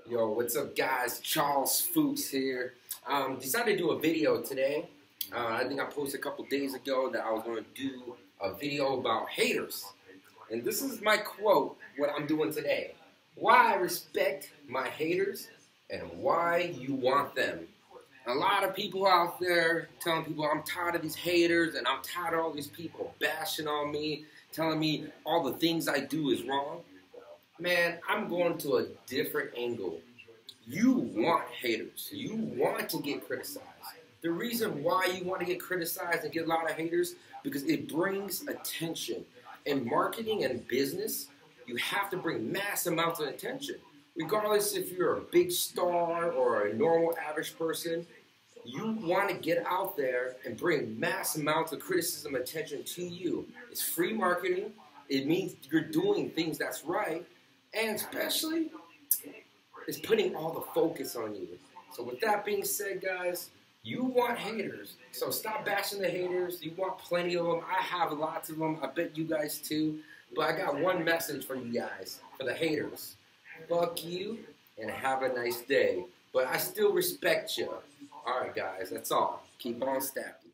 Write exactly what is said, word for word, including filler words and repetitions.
Yo, what's up guys? Charles Fuchs here. Um, decided to do a video today. Uh, I think I posted a couple days ago that I was going to do a video about haters. And this is my quote, what I'm doing today. Why I respect my haters and why you want them. A lot of people out there telling people I'm tired of these haters and I'm tired of all these people bashing on me, telling me all the things I do is wrong. Man, I'm going to a different angle. You want haters. You want to get criticized. The reason why you want to get criticized and get a lot of haters, because it brings attention. In marketing and business, you have to bring mass amounts of attention. Regardless if you're a big star or a normal average person, you want to get out there and bring mass amounts of criticism and attention to you. It's free marketing. It means you're doing things that's right. And especially, it's putting all the focus on you. So with that being said, guys, you want haters. So stop bashing the haters. You want plenty of them. I have lots of them. I bet you guys too. But I got one message for you guys, for the haters. Fuck you and have a nice day. But I still respect you. All right, guys, that's all. Keep on stepping.